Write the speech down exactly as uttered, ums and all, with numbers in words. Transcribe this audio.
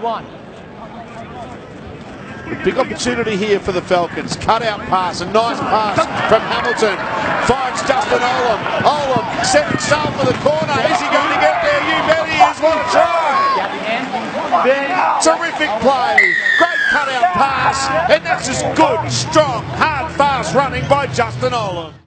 one. Big opportunity here for the Falcons. Cut out pass, a nice pass from Hamilton. Finds Justin Olam. Olam setting sail for the corner. Is he going to get there? You bet he is. What a try! Terrific play. Great cut out pass. And that's just good, strong, hard, fast running by Justin Olam.